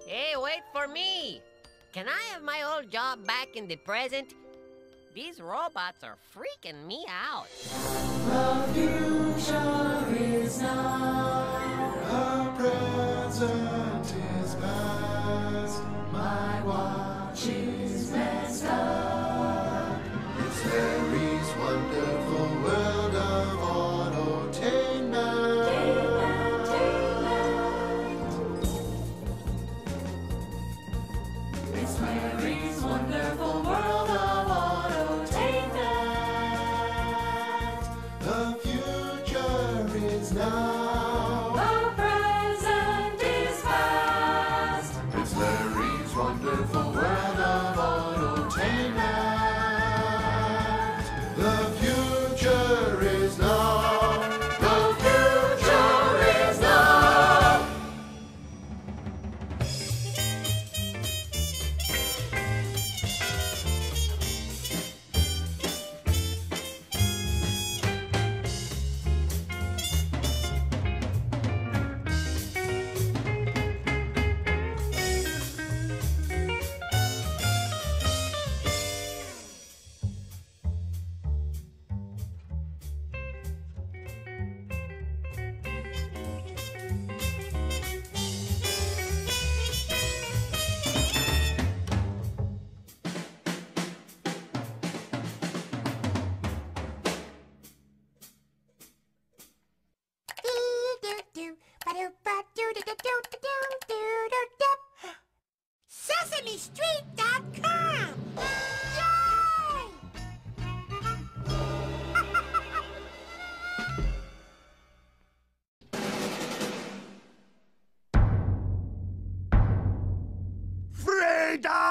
Hey, wait for me! Can I have my old job back in the present? These robots are freaking me out. The future is now. The present is past. My watch is messed up. It's Harry's wonderful world of autotainment. It's Larry's wonderful world of autotainment. The future is now. The present is past. It's Larry's wonderful world of autotainment. The future is now. The future is now. SesameStreet.com! Freedom!